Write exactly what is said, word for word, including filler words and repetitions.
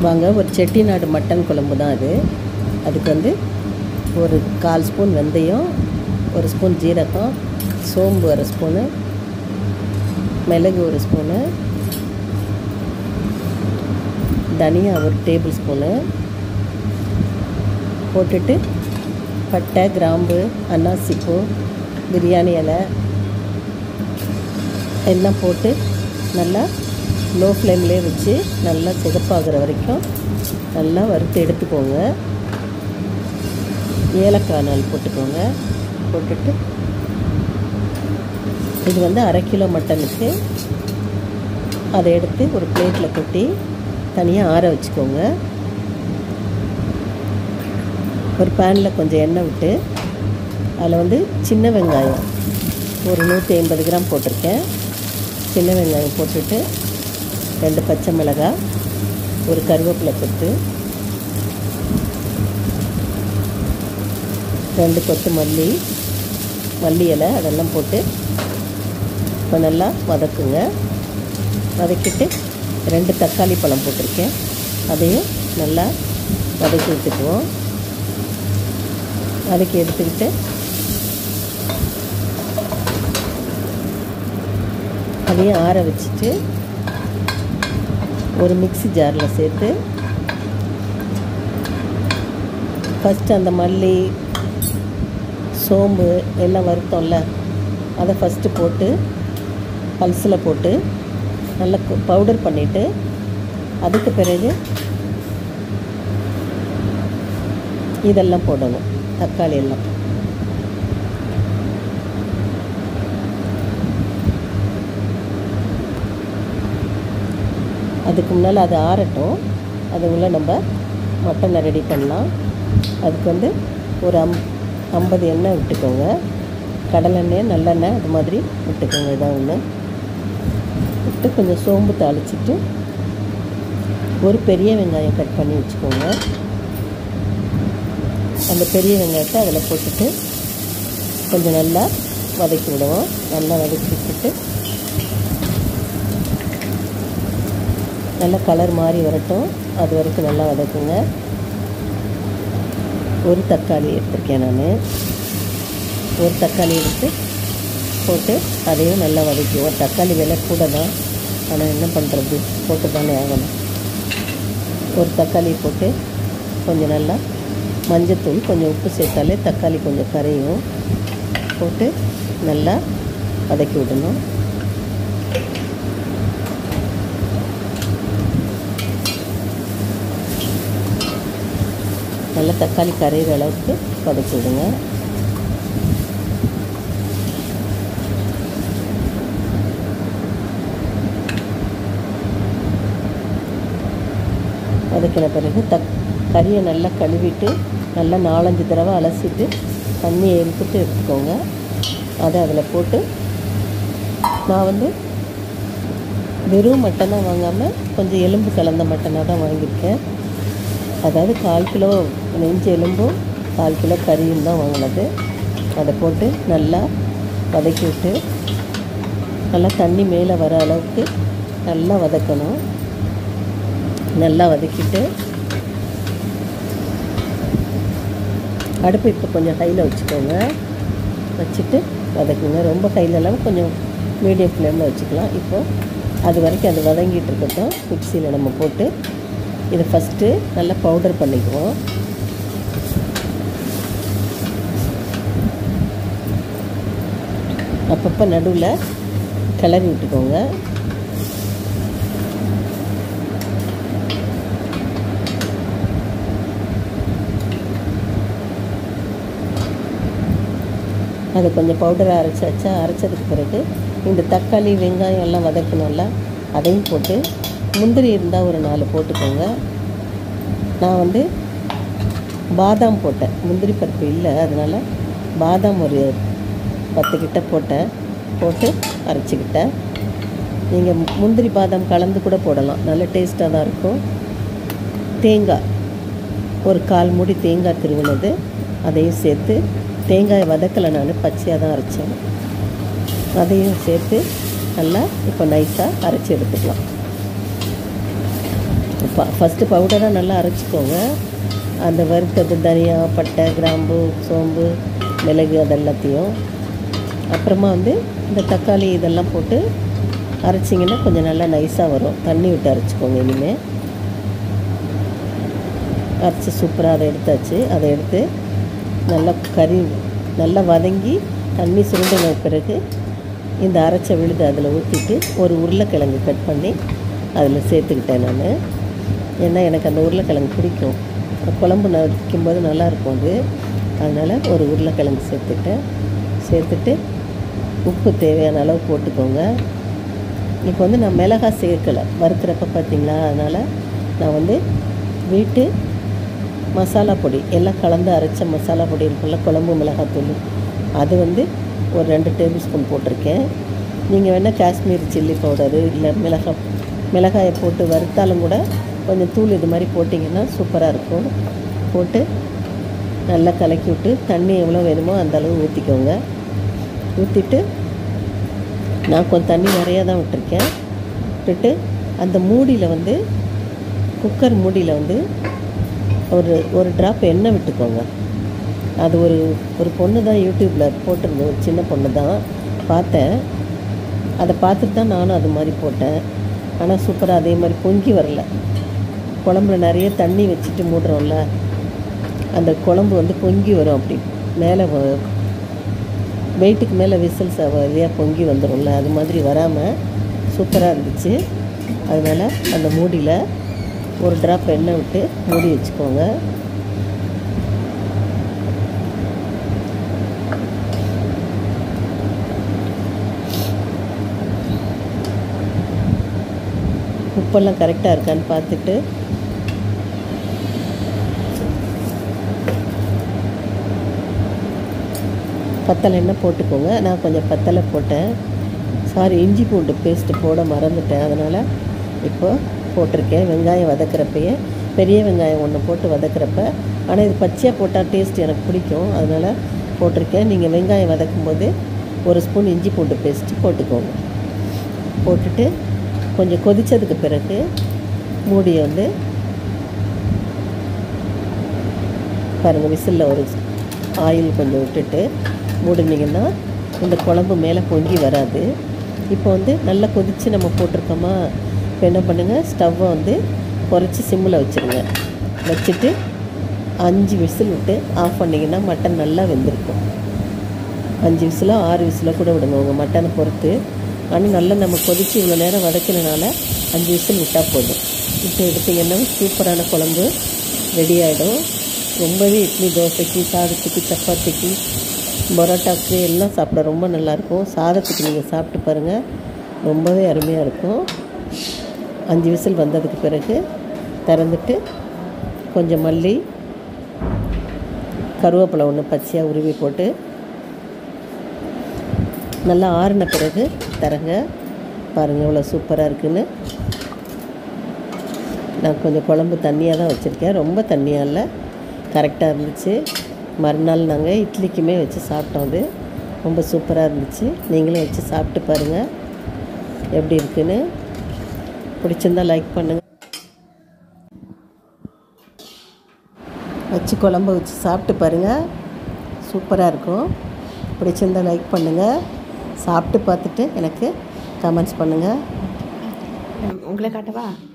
வாங்க ஒரு செட்டிநாடு மட்டன் குழம்பு தான் அது. அதுக்கு வந்து ஒரு கால் ஸ்பூன் வெந்தயம், ஒரு ஸ்பூன் ஜீரகம், சோம்பு ஒரு ஸ்பூனு, மிளகு ஒரு ஸ்பூனு, தனியா ஒரு டேபிள் ஸ்பூனு போட்டுட்டு பட்டை, கிராம்பு, அன்னாசிப்பூ, பிரியாணி இலை எல்லாம் போட்டு நல்லா லோ ஃப்ளேம்லேயே வச்சு நல்லா சிகப்பாகிற வரைக்கும் நல்லா வறுத்து எடுத்துக்கோங்க. ஏலக்காய் நாள் போட்டுக்கோங்க. போட்டுட்டு இது வந்து அரை கிலோ மட்டனுக்கு அதை எடுத்து ஒரு பிளேட்டில் கொட்டி தனியாக ஆற வச்சுக்கோங்க. ஒரு பேனில் கொஞ்சம் எண்ணெய் விட்டு அதில் வந்து சின்ன வெங்காயம் ஒரு நூற்றி ஐம்பது கிராம் போட்டிருக்கேன். சின்ன வெங்காயம் போட்டுட்டு ரெண்டு பச்சை மிளகாய், ஒரு கருவேப்பிலை கொத்து, ரெண்டு கொத்து மல்லி மல்லி இலை அதெல்லாம் போட்டு இப்போ நல்லா வதக்குங்க. வதக்கிட்டு ரெண்டு தக்காளி பழம் போட்டிருக்கேன், அதையும் நல்லா வதக்கி எடுத்துக்குவோம். வதக்கி எடுத்துக்கிட்டு அதையும் ஆற வச்சுட்டு ஒரு மிக்ஸி ஜாரில் சேர்த்து ஃபஸ்ட்டு அந்த மல்லி, சோம்பு எல்லாம் வறுத்தோம்ல அதை ஃபஸ்ட்டு போட்டு பல்ஸில் போட்டு நல்லா பவுடர் பண்ணிவிட்டு அதுக்கு பிறகு இதெல்லாம் போடணும், தக்காளி எல்லாம். அதுக்கு முன்னால் அது ஆறட்டும். அதுக்குள்ளே நம்ம மட்டனை ரெடி பண்ணலாம். அதுக்கு வந்து ஒரு அம் ஐம்பது எண்ணெய் விட்டுக்கோங்க. கடலெண்ணெய், நல்லெண்ணெய் அது மாதிரி விட்டுக்கோங்க. இதான் ஒன்று விட்டு கொஞ்சம் சோம்பு தாளிச்சிட்டு ஒரு பெரிய வெங்காயம் கட் பண்ணி வச்சுக்கோங்க. அந்த பெரிய வெங்காயத்தை அதில் போட்டுட்டு கொஞ்சம் நல்லா வதக்கி விடுவோம். நல்லா வதக்கி விட்டுட்டு நல்லா கலர் மாறி வரட்டும், அது வரைக்கும் நல்லா வதக்குங்க. ஒரு தக்காளி எடுத்துருக்கேன் நான். ஒரு தக்காளி எடுத்து போட்டு அதையும் நல்லா வதக்குவோம். தக்காளி விலை கூட தான், ஆனால் என்ன பண்ணுறது, போட்டு தானே ஆகணும். ஒரு தக்காளி போட்டு கொஞ்சம் நல்லா மஞ்சத்தூள், கொஞ்சம் உப்பு சேர்த்தாலே தக்காளி கொஞ்சம் கரையும். போட்டு நல்லா வதக்கி விடணும். நல்லா தக்காளி கரையிற அளவுக்கு வதக்கி விடுங்க. வதக்கின பிறகு தக் கறியை நல்லா கழுவிட்டு நல்லா நாலஞ்சு தடவை அலசிட்டு தண்ணியை எடுத்துட்டு எடுத்துக்கோங்க. அதை அதில் போட்டு நான் வந்து வெறும் மட்டனாக வாங்காமல் கொஞ்சம் எலும்பு கலந்த மட்டனாக தான் வாங்கியிருக்கேன். அதாவது கால் கிலோ நெஞ்சு எலும்பும் கால் கிலோ கறியும் தான் வாங்கினது. அதை போட்டு நல்லா வதக்கி விட்டு நல்லா தண்ணி மேலே வர அளவுக்கு நல்லா வதக்கணும். நல்லா வதக்கிட்டு அடுப்பு இப்போ கொஞ்சம் ஹையில் வச்சுக்கோங்க. வச்சுட்டு வதக்குங்க. ரொம்ப ஹையில் இல்லாமல் கொஞ்சம் மீடியம் ஃப்ளேமில் வச்சுக்கலாம். இப்போது அது வரைக்கும் அது வதங்கிட்டு இருக்கட்டும். மிக்சியில் நம்ம போட்டு இதை ஃபஸ்ட்டு நல்லா பவுடர் பண்ணிக்குவோம். அப்பப்போ நடுவில் கிளறி விட்டுக்கோங்க. அது கொஞ்சம் பவுடரை அரைச்சாச்சா, அரைச்சதுக்கு பிறகு இந்த தக்காளி, வெங்காயம் எல்லாம் வதக்கணும்ல, அதையும் போட்டு முந்திரி இருந்தால் ஒரு நாலு போட்டுக்கோங்க. நான் வந்து பாதாம் போட்டேன், முந்திரி பருப்பு இல்லை, அதனால் பாதாம் ஒரு பத்து கிட்ட போட்டேன். போட்டு அரைச்சிக்கிட்டேன். நீங்கள் முந்திரி பாதாம் கலந்து கூட போடலாம், நல்ல டேஸ்ட்டாக தான் இருக்கும். தேங்காய் ஒரு கால் மூடி தேங்காய் திருவினது அதையும் சேர்த்து, தேங்காயை வதக்கலை, நான் பச்சையாக தான் அரைச்சேன். அதையும் சேர்த்து நல்லா இப்போ நைஸாக அரைச்சி எடுத்துக்கலாம். ஃபஸ்ட்டு பவுடராக நல்லா அரைச்சிக்கோங்க. அந்த வறுத்தது தனியா, பட்டை, கிராம்பு, சோம்பு, மிளகு அதெல்லாத்தையும். அப்புறமா வந்து இந்த தக்காளி இதெல்லாம் போட்டு அரைச்சிங்கன்னா கொஞ்சம் நல்லா நைஸாக வரும். தண்ணி விட்டு அரைச்சிக்கோங்க. இனிமேல் அரைச்சி சூப்பராக அதை எடுத்தாச்சு. அதை எடுத்து நல்லா கறி நல்லா வதங்கி தண்ணி சுருண்டின பிறகு இந்த அரைச்ச விழுது அதில் ஊற்றிட்டு ஒரு உருளைக்கிழங்கு கட் பண்ணி அதில் சேர்த்துக்கிட்டேன் நான். ஏன்னா எனக்கு அந்த உருளைக்கிழங்கு பிடிக்கும். குழம்பு வைக்கும்போது நல்லாயிருக்கும் அது. அதனால் ஒரு உருளைக்கிழங்கு சேர்த்துட்டேன். சேர்த்துட்டு உப்பு தேவையான அளவு போட்டுக்கோங்க. இப்போ வந்து நான் மிளகாய் சேர்க்கலை வறுக்கிறப்ப பார்த்தீங்களா. அதனால் நான் வந்து வீட்டு மசாலா பொடி எல்லாம் கலந்து அரைச்ச மசாலா பொடி இருக்குல்ல, குழம்பு மிளகாத்தூள், அது வந்து ஒரு ரெண்டு டேபிள் ஸ்பூன் போட்டிருக்கேன். நீங்கள் வேணால் காஷ்மீரி சில்லி பவுடரு இல்லை மிளகாய் மிளகாயை போட்டு வறுத்தாலும் கூட கொஞ்சம் தூள் இது மாதிரி போட்டிங்கன்னா சூப்பராக இருக்கும். போட்டு நல்லா கலக்கி விட்டு தண்ணி எவ்வளோ வேணுமோ அந்த அளவு ஊற்றிக்கோங்க. ஊற்றிட்டு நான் கொஞ்சம் தண்ணி நிறையா தான் விட்டுருக்கேன். விட்டுட்டு அந்த மூடியில் வந்து குக்கர் மூடியில் வந்து ஒரு ஒரு ட்ராப் எண்ணெய் விட்டுக்கோங்க. அது ஒரு ஒரு பொண்ணு தான் யூடியூப்பில் போட்டிருந்தேன். ஒரு சின்ன பொண்ணு தான் பார்த்தேன். அதை பார்த்துட்டு தான் நானும் அது மாதிரி போட்டேன். ஆனால் சூப்பராக அதே மாதிரி பொங்கி வரல. குழம்புல நிறைய தண்ணி வச்சுட்டு மூடுறோம்ல, அந்த குழம்பு வந்து பொங்கி வரும். அப்படி மேலே வெயிட்டுக்கு மேலே விசில்ஸ் வழியாக பொங்கி வந்துடும்ல, அது மாதிரி வராமல் சூப்பராக இருந்துச்சு. அதனால் அந்த மூடியில் ஒரு ட்ராப் எண்ணெய் விட்டு மூடி வச்சுக்கோங்க. உப்பெல்லாம் கரெக்டாக இருக்கான்னு பார்த்துட்டு பத்தலை எண்ணெய் போட்டுக்கோங்க. நான் கொஞ்சம் பத்தலை போட்டேன். சாரி, இஞ்சி பூண்டு பேஸ்ட்டு போட மறந்துட்டேன். அதனால் இப்போ போட்டிருக்கேன். வெங்காயம் வதக்கிறப்பையே பெரிய வெங்காயம் ஒன்று போட்டு வதக்கிறப்ப, ஆனால் இது பச்சையாக போட்டால் டேஸ்ட் எனக்கு பிடிக்கும். அதனால் போட்டிருக்கேன். நீங்கள் வெங்காயம் வதக்கும்போது ஒரு ஸ்பூன் இஞ்சி பூண்டு பேஸ்ட்டு போட்டுக்கோங்க. போட்டுட்டு கொஞ்சம் கொதித்ததுக்கு பிறகு மூடியை வந்து பாருங்கள், விசிலில் ஒரு ஆயில் கொஞ்சம் விட்டுட்டு மூடினீங்கன்னா இந்த குழம்பு மேலே பொங்கி வராது. இப்போ வந்து நல்லா கொதித்து நம்ம போட்டிருக்கோமா. இப்போ என்ன பண்ணுங்கள், ஸ்டவ்வை வந்து குறைச்சி சிம்மில் வச்சுருங்க. வச்சுட்டு அஞ்சு விசில் விட்டு ஆஃப் பண்ணிங்கன்னா மட்டன் நல்லா வெந்திருக்கும். அஞ்சு விசிலோ ஆறு விசிலோ கூட விடுங்க உங்கள் மட்டனை பொறுத்து. ஆனால் நல்லா நம்ம கொதித்து இவ்வளோ நேரம் வதக்கினால அஞ்சு விசில் விட்டால் போதும். இப்போ எடுத்திங்கன்னா சூப்பரான குழம்பு ரெடி ஆகிடும். ரொம்பவே இட்லி, தோசைக்கு, சாதத்துக்கு, சப்பாத்திக்கு, பரோட்டாவுக்கு எல்லாம் சாப்பிட ரொம்ப நல்லாயிருக்கும். சாதத்துக்கு நீங்கள் சாப்பிட்டு பாருங்கள், ரொம்பவே அருமையாக இருக்கும். அஞ்சு விசில் வந்ததுக்கு பிறகு திறந்துட்டு கொஞ்சம் மல்லி, கருவேப்பிலை ஒன்று பச்சையாக உருவி போட்டு நல்லா ஆறின பிறகு தரங்க. பாருங்கள் எவ்வளோ சூப்பராக இருக்குதுன்னு. நான் கொஞ்சம் குழம்பு தண்ணியாக தான் வச்சுருக்கேன், ரொம்ப தண்ணியாக இல்லை, கரெக்டாக இருந்துச்சு. மறுநாள் நாங்கள் இட்லிக்குமே வச்சு சாப்பிட்டோம். அது ரொம்ப சூப்பராக இருந்துச்சு. நீங்களும் வச்சு சாப்பிட்டு பாருங்கள் எப்படி இருக்குன்னு. பிடிச்சிருந்தால் லைக் பண்ணுங்கள். வச்சு குழம்பு வச்சு சாப்பிட்டு பாருங்கள், சூப்பராக இருக்கும். பிடிச்சிருந்தால் லைக் பண்ணுங்கள். சாப்பிட்டு பார்த்துட்டு எனக்கு கமெண்ட்ஸ் பண்ணுங்கள். உங்களை காட்டவா?